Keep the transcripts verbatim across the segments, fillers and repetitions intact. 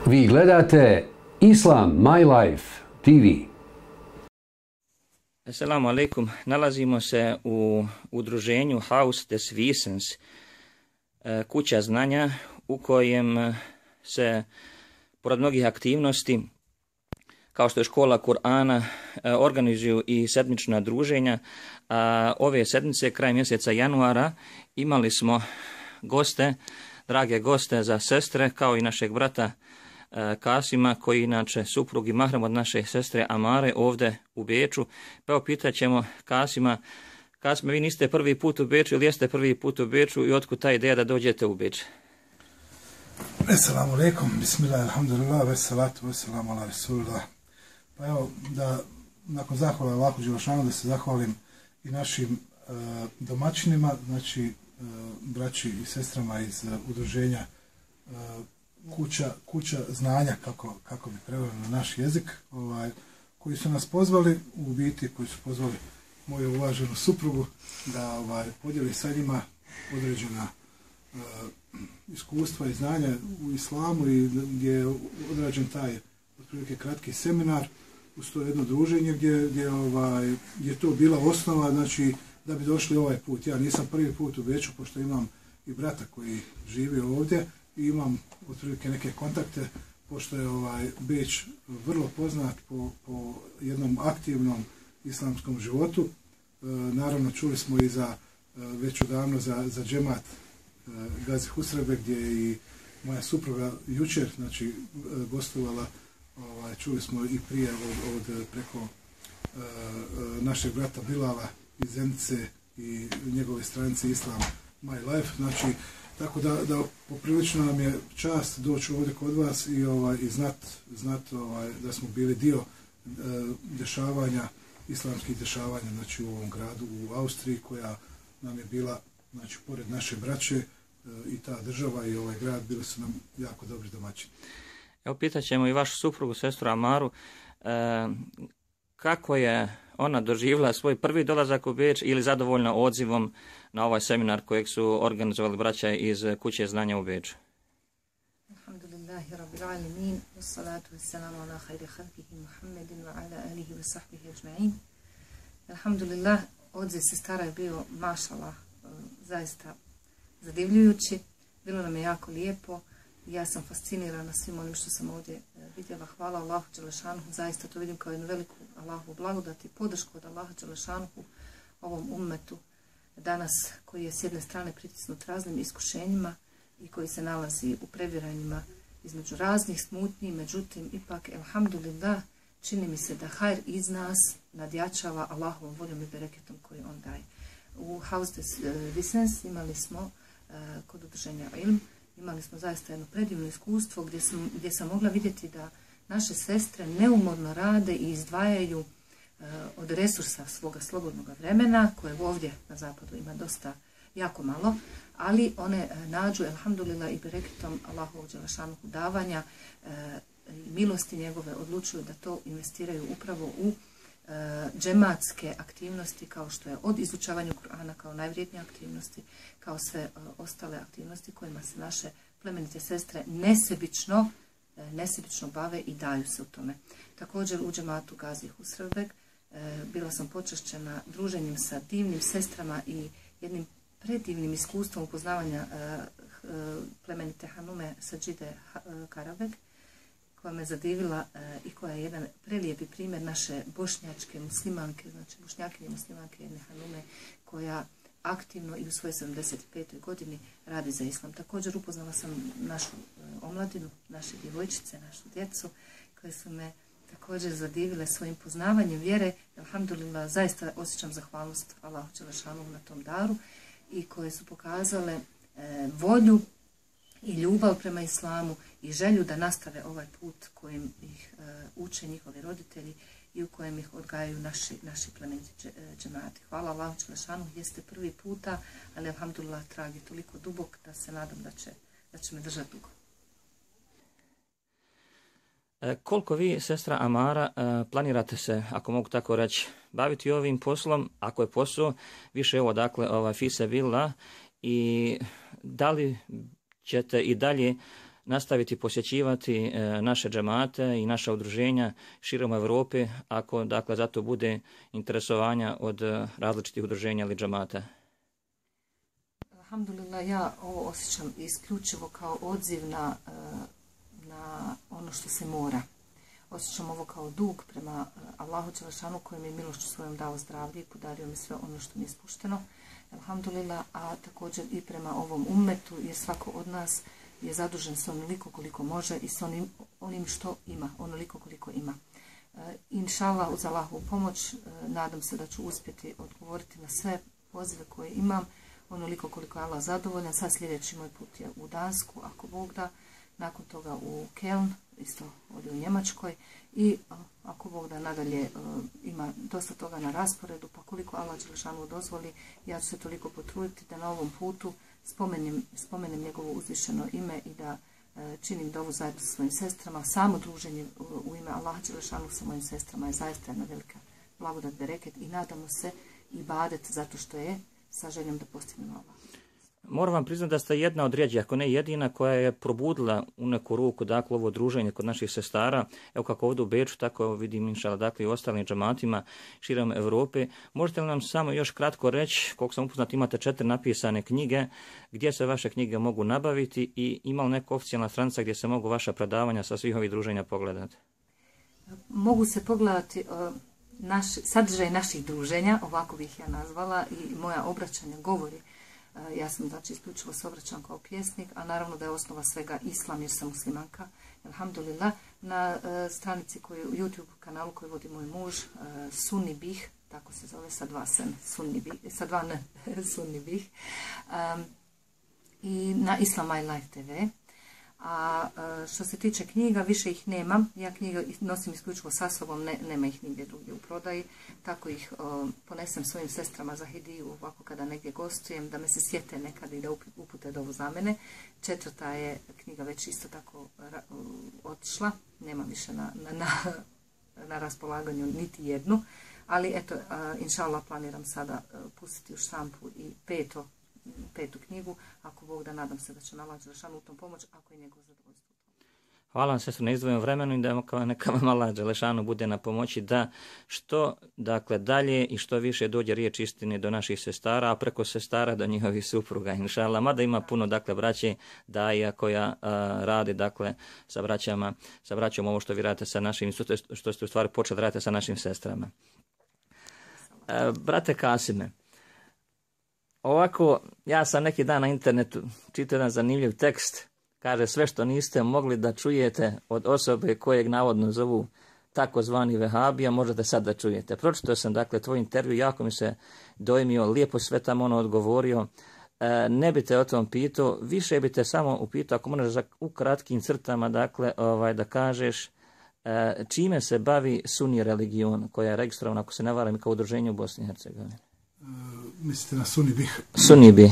Vi gledate Islam My Life T V. Assalamu alaikum. Nalazimo se u udruženju Haus des Wissens, kuća znanja, u kojem se pored mnogih aktivnosti, kao što je škola Kur'ana, organizuju i sedmična druženja. A ove sedmice, kraj mjeseca januara, imali smo goste, drage goste za sestre, kao i našeg brata Kasima, koji inače suprug i mahram od naše sestre Amare ovdje u Beču. Pa evo pitat ćemo Kasima, Kasima, vi niste prvi put u Beču ili jeste prvi put u Beču i otkud ta ideja da dođete u Beč? Assalamu alaikum, bismillah, alhamdulillah, vessalatu, vesselamu ala rasulillah. Pa evo, da nakon zahvala Allahu Đelešanu da se zahvalim i našim uh, domaćinima, znači uh, braći i sestrama iz uh, udruženja uh, kuća, kuća znanja, kako, kako bi preveli na naš jezik, ovaj, koji su nas pozvali, u biti koji su pozvali moju uvaženu suprugu da ovaj, podijeli sa njima određena uh, iskustva i znanja u islamu i gdje je odrađen taj otprilike kratki seminar uz to jedno druženje gdje, gdje ovaj, je to bila osnova, znači da bi došli ovaj put. Ja nisam prvi put u Beču, pošto imam i brata koji živi ovdje i imam otprilike neke kontakte, pošto je ovaj Beč vrlo poznat po, po jednom aktivnom islamskom životu. E, naravno čuli smo i za već odavno za, za džemat e, Gazi Husrebe, gdje je i moja supruga jučer znači gostovala. Ovaj, čuli smo i prije od, od preko uh, našeg brata Bilala iz Zenice i njegove stranice Islam My Life, znači tako da, da poprilično nam je čast doći ovdje kod vas i, ovaj, i znat, znat ovaj, da smo bili dio uh, dešavanja, islamskih dešavanja znači u ovom gradu u Austriji, koja nam je bila znači pored naše braće uh, i ta država i ovaj grad bili su nam jako dobri domaćini. Evo pitat ćemo i vašu suprugu, sestru Amaru, e, kako je ona doživjela svoj prvi dolazak u Beč ili zadovoljna odzivom na ovaj seminar kojeg su organizovali braća iz kuće znanja u Beču? Alhamdulillahi rabbil alamin, wassalatu wassalamu ala khayri khalqihi Muhammedin wa ala alihi wa sahbihi ajma'in. Alhamdulillah, odziv sestara je bio mašallah, zaista zadivljujući, bilo nam je jako lijepo. Ja sam fascinirana svim onim što sam ovdje vidjela. Hvala Allahu Đelešanu, zaista to vidim kao jednu veliku Allahu blagodat i podršku od Allaha Đelešanu ovom ummetu danas, koji je s jedne strane pritisnut raznim iskušenjima i koji se nalazi u previranjima između raznih smutnji, međutim ipak, elhamdulillah, čini mi se da hajr iz nas nadjačava Allahovom voljom i bereketom koji on daje. U Haus des Wissens imali smo uh, kod udruženja Ilm, imali smo zaista jedno predivno iskustvo gdje sam, gdje sam mogla vidjeti da naše sestre neumorno rade i izdvajaju e, od resursa svoga slobodnog vremena, koje ovdje na zapadu ima dosta, jako malo, ali one e, nađu, elhamdulillah, i bereketom Allahovog dželešanog davanja e, i milosti njegove odlučuju da to investiraju upravo u e, džematske aktivnosti, kao što je od izučavanja Kur'ana kao najvrijednije aktivnosti, kao sve e, ostale aktivnosti kojima se naše plemenite sestre nesebično, e, nesebično bave i daju se u tome. Također u džematu Gazi Husrevbeg e, bila sam počašćena druženjem sa divnim sestrama i jednim predivnim iskustvom upoznavanja e, e, plemenite Hanume Sađide e, Karabeg, koja me zadivila e, i koja je jedan prelijepi primjer naše bošnjačke muslimanke, znači bošnjakinje muslimanke, jedne Hanume, koja aktivno i u svojoj sedamdeset petoj godini radi za islam. Također upoznala sam našu e, omladinu, naše djevojčice, našu djecu, koje su me također zadivile svojim poznavanjem vjere. Alhamdulillah, zaista osjećam zahvalnost Allahu Đelešanu na tom daru, i koje su pokazale e, volju i ljubav prema islamu i želju da nastave ovaj put kojim ih uh, uče njihovi roditelji i u kojem ih odgajaju naši, naši plemeniti džemati. Hvala Allahu Đelešanu, jeste prvi puta, ali alhamdulillah trag je toliko dubok da se nadam da će, da će me držati dugo. E, koliko vi, sestra Amara, e, planirate se, ako mogu tako reći, baviti ovim poslom, ako je posao, više ovo, dakle, ovaj, fise billah, i da li ćete i dalje nastaviti posjećivati e, naše džemate i naša udruženja širom Europe ako dakle zato bude interesovanja od e, različitih udruženja ili džemata. Alhamdulillah, ja ovo osjećam isključivo kao odziv na, na ono što se mora. Osjećam ovo kao dug prema Allahu Đelešanu kojem je milošću svojom dao zdravlje i podario mi sve ono što mi je spušteno. Alhamdulillah, a također i prema ovom ummetu, jer svako od nas je zadužen sa onoliko koliko može i sa onim, onim što ima, onoliko koliko ima. E, Inšallah, uz Allahovu pomoć, e, nadam se da ću uspjeti odgovoriti na sve pozive koje imam, onoliko koliko je Allah zadovoljan. Sad sljedeći moj put je u Dansku, ako Bog da, nakon toga u Keln, isto ovdje u Njemačkoj, i ako Bog da nadalje ima dosta toga na rasporedu, pa koliko Allah Đelešanu dozvoli, ja ću se toliko potruditi da na ovom putu spomenem, spomenem njegovo uzvišeno ime i da činim dovu zajedno sa svojim sestrama. Samo druženje u ime Allaha Đelešanu sa mojim sestrama je zaista jedna velika blagodat, bereket, i nadamo se i badet zato što je, sa željom da postignemo Allah. Moram vam priznati da ste jedna od rijeđih, ako ne jedina, koja je probudila u neku ruku dakle ovo druženje kod naših sestara. Evo kako ovdje u Beču, tako vidim inšala dakle i ostalim džematima širom Europe. Možete li nam samo još kratko reći, koliko sam upoznat, imate četiri napisane knjige, gdje se vaše knjige mogu nabaviti i ima li neka oficijalna stranica gdje se mogu vaša predavanja sa svih ovih druženja pogledati? Mogu se pogledati uh, naš, sadržaj naših druženja, ovako bih ja nazvala, i moja obraćanja, govori. Ja sam, znači, isključivo se obraćam kao pjesnik, a naravno da je osnova svega islam, jer sam muslimanka. Alhamdulillah, na uh, stranici koju, YouTube kanalu koji vodi moj muž, uh, Sunni Bih, tako se zove, sa dva sen, Sunni Bih, sa dva n, Sunni Bih, um, i na Islam My Life te ve. A uh, što se tiče knjiga, više ih nemam. Ja knjige nosim isključivo sa sobom, ne, nema ih nigdje drugdje u prodaji. Tako ih uh, ponesem svojim sestrama za hediju, ovako kada negdje gostujem, da me se sjete nekada i da upute dovu za mene. Četvrta je knjiga već isto tako uh, otišla, nema više na, na, na, na raspolaganju niti jednu. Ali eto, uh, inšallah planiram sada uh, pustiti u štampu i peto petu knjigu, ako Bog da, nadam se da će Allah Đelešanu u tom pomoć, ako je njegov zadovoljstvo. Hvala vam, sestro, na izdvojenom vremenu i da neka vam Allah Đelešanu bude na pomoći da što dakle dalje i što više dođe riječ istine do naših sestara, a preko sestara do njihovih supruga, inšallah. Mada ima puno dakle braće daja koja a, radi dakle sa braćama, sa braćom ovo što vi radite sa našim, što ste u stvari počeli raditi sa našim sestrama. A, brate Kasime, ovako, ja sam neki dan na internetu čitao jedan zanimljiv tekst. Kaže, sve što niste mogli da čujete od osobe kojeg navodno zovu takozvani vehabija, možete sad da čujete. Pročitao sam, dakle, tvoj intervju, jako mi se dojmio, lijepo sve tamo ono odgovorio. E, ne bi te o tom pitao, više bi te samo upitao, ako možeš u kratkim crtama, dakle, ovaj, da kažeš e, čime se bavi Sunni religion, koja je registrovana, ako se ne varam, kao udruženje u Bosni i Hercegovini. Uh, mislite na Sunni Bih? Sunni Bih.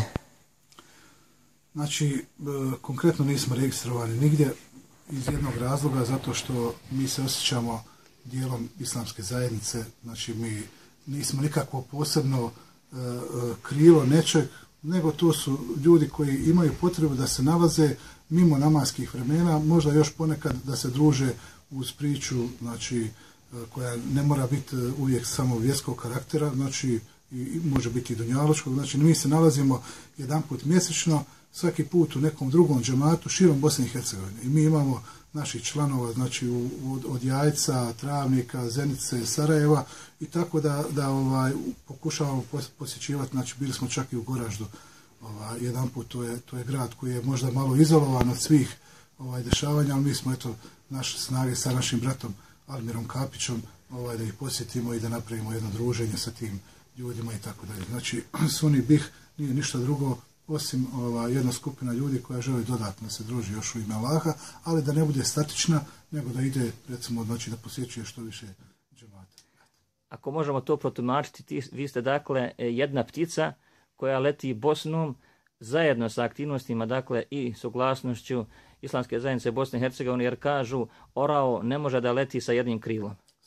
Znači, uh, konkretno nismo registrovani nigdje iz jednog razloga, zato što mi se osjećamo dijelom islamske zajednice. Znači, mi nismo nikakvo posebno uh, krilo nečeg, nego to su ljudi koji imaju potrebu da se nalaze mimo namaskih vremena, možda još ponekad da se druže uz priču, znači, uh, koja ne mora biti uvijek samo vjerskog karaktera, znači, i može biti i dunjaločkog. Znači, mi se nalazimo jedan put mjesečno, svaki put u nekom drugom džematu širom Bosne i Hercegovine. I mi imamo naših članova, znači, u, od, od Jajca, Travnika, Zenice, Sarajeva, i tako da, da ovaj, pokušavamo posjećivati, znači, bili smo čak i u Goraždu. Ovaj, jedan put, to je, to je grad koji je možda malo izolovan od svih ovaj, dešavanja, ali mi smo, eto, naše snage sa našim bratom Almirom Kapićom, ovaj, da ih posjetimo i da napravimo jedno druženje sa tim ljudima i tako dalje. Znači, Sunni Bih nije ništa drugo osim ova, jedna skupina ljudi koja želi dodatno se druži još u ime Allaha, ali da ne bude statična, nego da ide, recimo, znači, da posjećuje što više džemata. Ako možemo to protumačiti, ti, vi ste dakle jedna ptica koja leti Bosnom zajedno sa aktivnostima, dakle, i suglasnošću Islamske zajednice Bosne i Hercegovine, jer kažu, orao ne može da leti sa jednim krilom. Svakako.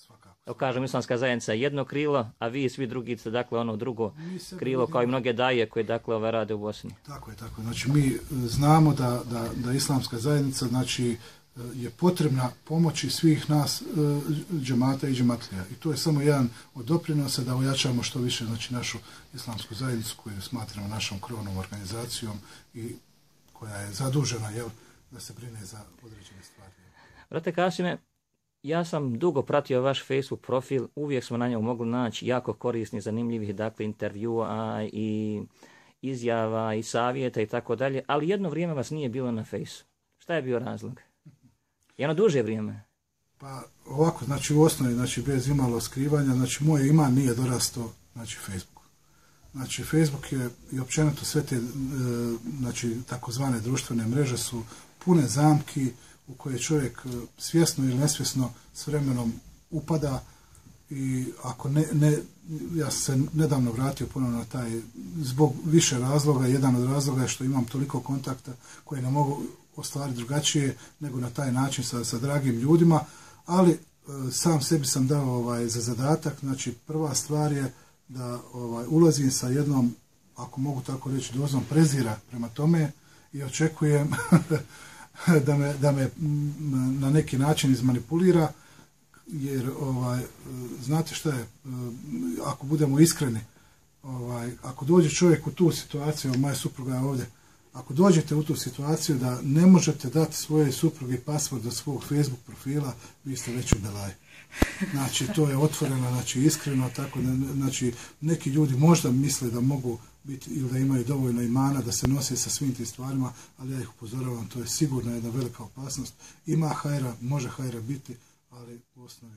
To kažem, islamska zajednica je jedno krilo, a vi i svi drugi ste, dakle, ono drugo krilo, kao i mnoge daje koje, dakle, ove rade u Bosni. Tako je, tako je. Znači, mi znamo da, da, da islamska zajednica, znači, je potrebna pomoći svih nas džemata i džematlija. I to je samo jedan od doprinosa da ojačamo što više, znači, našu islamsku zajednicu koju smatramo našom krovnom organizacijom i koja je zadužena, jel, da se brine za određene stvari. Brate Kasime, ja sam dugo pratio vaš Facebook profil, uvijek smo na njemu mogli naći jako korisnih, zanimljivih, dakle, intervjua i izjava i savjeta i tako dalje, ali jedno vrijeme vas nije bilo na Fejsu. Šta je bio razlog? Jedno duže vrijeme? Pa ovako, znači u osnovi, znači bez imalo skrivanja, znači moj iman nije dorastao, znači Facebooku. Znači Facebook je i općenito sve te, e, znači takozvane društvene mreže su pune zamki u koje čovjek svjesno ili nesvjesno s vremenom upada i ako ne, ne ja sam se nedavno vratio ponovno na taj, zbog više razloga, jedan od razloga je što imam toliko kontakta koje ne mogu ostvariti drugačije nego na taj način sa, sa dragim ljudima, ali e, sam sebi sam dao ovaj, za zadatak, znači prva stvar je da ovaj, ulazim sa jednom, ako mogu tako reći, dozom prezira prema tome i očekujem da me, da me na neki način izmanipulira, jer ovaj, znate šta je, ako budemo iskreni, ovaj, ako dođe čovjek u tu situaciju, moja supruga je ovdje, ako dođete u tu situaciju da ne možete dati svoje supruge password do svog Facebook profila, vi ste već u belaju. Znači, to je otvoreno, znači, iskreno, tako da, znači, neki ljudi možda misle da mogu biti ili da imaju dovoljno imana da se nose sa svim tim stvarima, ali ja ih upozoravam, to je sigurno jedna velika opasnost. Ima hajra, može hajra biti, ali u osnovi...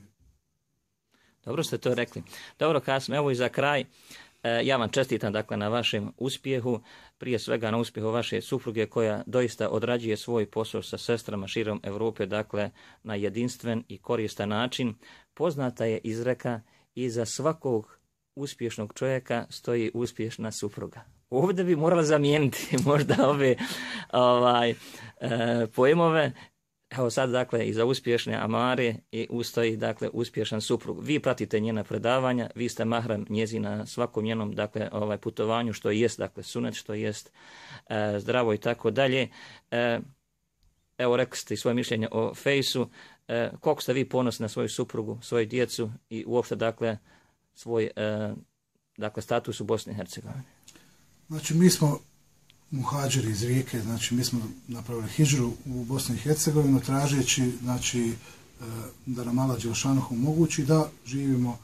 Dobro ste to rekli. Dobro, Kasim, evo i za kraj, ja vam čestitam, dakle, na vašem uspjehu, prije svega na uspjehu vaše supruge koja doista odrađuje svoj posao sa sestrama širom Europe, dakle, na jedinstven i koristan način. Poznata je izreka, iza svakog uspješnog čovjeka stoji uspješna supruga. Ovdje bi morala zamijeniti možda ove ovaj, e, pojmove. Evo sad, dakle, iza uspješne Amare i ustoji, dakle, uspješan suprug. Vi pratite njena predavanja, vi ste mahram njezina svakom njenom, dakle, ovaj, putovanju, što jest, dakle, sunet, što jest e, zdravo i tako dalje. E, evo, rekli ste i svoje mišljenje o Fejsu. E, koliko ste vi ponosni na svoju suprugu, svoju djecu i uopšte, dakle, svoj e, dakle, status u Bosni i Hercegovini? Znači, mi smo muhađiri iz Rijeke, znači mi smo napravili hidžru u Bosni i Hercegovinu tražeći, znači, da nam Allah Đelšanuhu omogući da živimo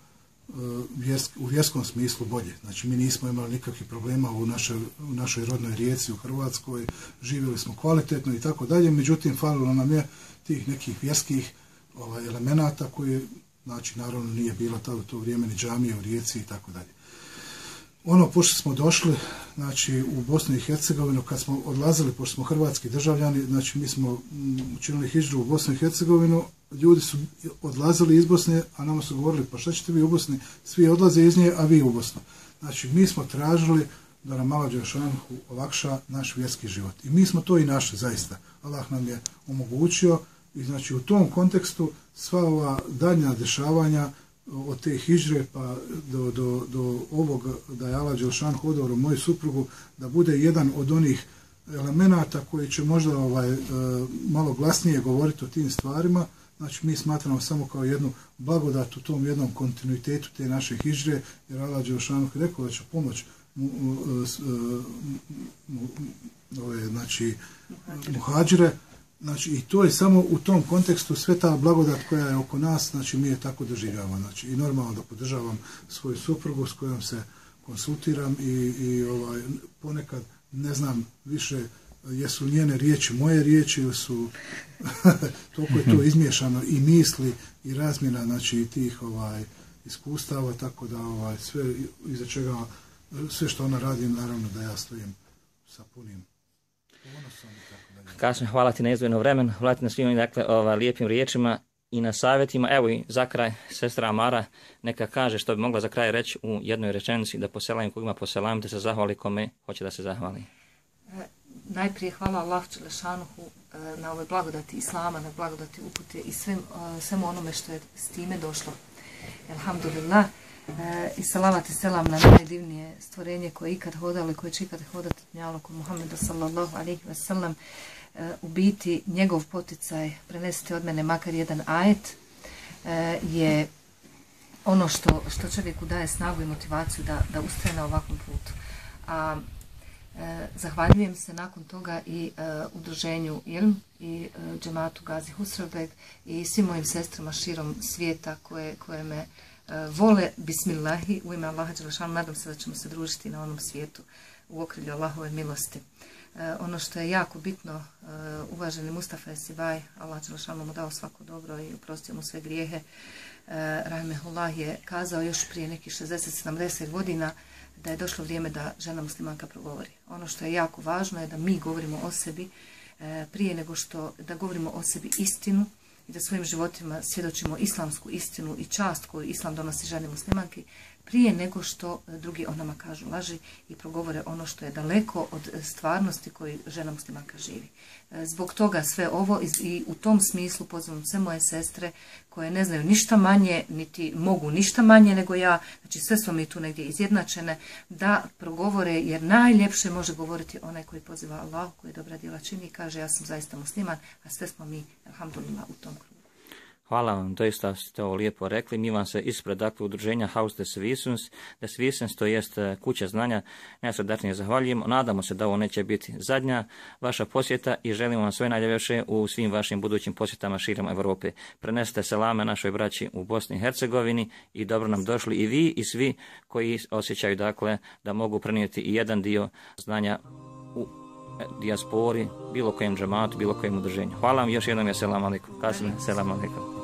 u vjerskom smislu bolje. Znači, mi nismo imali nikakvih problema u našoj, u našoj rodnoj Rijeci u Hrvatskoj, živjeli smo kvalitetno i tako dalje, međutim, falilo nam je tih nekih vjerskih ovaj, elemenata koji, znači, naravno nije bilo tada u to vrijeme ni džamije u Rijeci i tako dalje. Ono, pošto smo došli, znači, u Bosnu i Hercegovinu, kad smo odlazili, pošto smo hrvatski državljani, znači, mi smo učinili hidžru u Bosnu i Hercegovinu, ljudi su odlazili iz Bosne, a nama su govorili, pa šta ćete vi u Bosni, svi odlaze iz nje, a vi u Bosnu. Znači, mi smo tražili da nam Allah Đelšanuhu olakša naš vjerski život. I mi smo to i našli, zaista. Allah nam je omogućio i, znači, u tom kontekstu sva ova daljnja dešavanja od te hidžre pa do, do, do ovog da je Allah Đelšanuhu odabrao moju suprugu da bude jedan od onih elemenata koji će možda ovaj, malo glasnije govoriti o tim stvarima. Znači, mi smatramo samo kao jednu blagodat u tom jednom kontinuitetu te naše hidžre, jer Allah Đelšanuhu rekao da će pomoć mu, mu, ove, znači, muhađire. Znači, i to je samo u tom kontekstu sve ta blagodat koja je oko nas, znači, mi je tako doživljavamo. Znači, i normalno da podržavam svoju suprugu s kojom se konsultiram i, i ovaj, ponekad ne znam više jesu njene riječi moje riječi ili su toliko je to izmiješano i misli i razmjena, znači, tih ovaj, iskustava, tako da ovaj, sve iza čega, sve što ona radi, naravno da ja stojim sa punim ponosom. Kasim, hvala ti na izdvojeno vremenu, hvala ti na svim, dakle, ova, lijepim riječima i na savjetima. Evo i za kraj, sestra Amara neka kaže što bi mogla za kraj reći u jednoj rečenici, da poselam kog ima poselam, te se zahvali kome hoće da se zahvali. E, najprije hvala Allahu Đelešanuhu e, na ovoj blagodati Islama, na blagodati upute i svem, e, svemu onome što je s time došlo. Alhamdulillah. E, I salavat i selam na najdivnije stvorenje koje je ikad hodalo i koje će ikad hodati Dunjaluku Muhammedu sallallahu alaihi wa sallam. E, u biti njegov poticaj, prenesite od mene makar jedan ajet, e, je ono što, što čovjeku daje snagu i motivaciju da, da ustraje na ovakvom putu. A e, zahvaljujem se nakon toga i e, udruženju Ilm i e, džematu Gazi Husrev i svim mojim sestrama širom svijeta koje, koje me e, vole, bismillahi, u ime Allaha dželešanu, nadam se da ćemo se družiti na onom svijetu u okrilju Allahove milosti. E, ono što je jako bitno, e, uvaženi Mustafa Esibaj, Allah dželešanu mu dao svako dobro i oprostio mu sve grijehe, rahimehullah je kazao još prije nekih šezdeset sedamdeset godina da je došlo vrijeme da žena muslimanka progovori. Ono što je jako važno je da mi govorimo o sebi prije nego što da govorimo o sebi istinu i da svojim životima svjedočimo islamsku istinu i čast koju islam donosi ženi muslimanki prije nego što drugi o nama kažu laži i progovore ono što je daleko od stvarnosti koju žena muslimanka živi. Zbog toga sve ovo i u tom smislu pozivam sve moje sestre koje ne znaju ništa manje, niti mogu ništa manje nego ja, znači sve smo mi tu negdje izjednačene, da progovore, jer najljepše može govoriti onaj koji poziva Allah, koji dobra djela čini i kaže ja sam zaista musliman, a sve smo mi, alhamdulillah, u tom krugu. Hvala vam, doista ste ovo lijepo rekli. Mi vam se ispred dakle, udruženja Haus des Wissens, des Wissens, to jest kuća znanja, najsrdačnije zahvaljujemo. Nadamo se da ovo neće biti zadnja vaša posjeta i želimo vam sve najljepše u svim vašim budućim posjetama širom Europe. Prenesite selame našoj braći u Bosni i Hercegovini i dobro nam došli i vi i svi koji osjećaju dakle da mogu prenijeti i jedan dio znanja u dijaspori, bilo kojem džematu, bilo kojem udruženju. Hvala vam još jednom, je selam alaikum. Kasim, selam alaikum.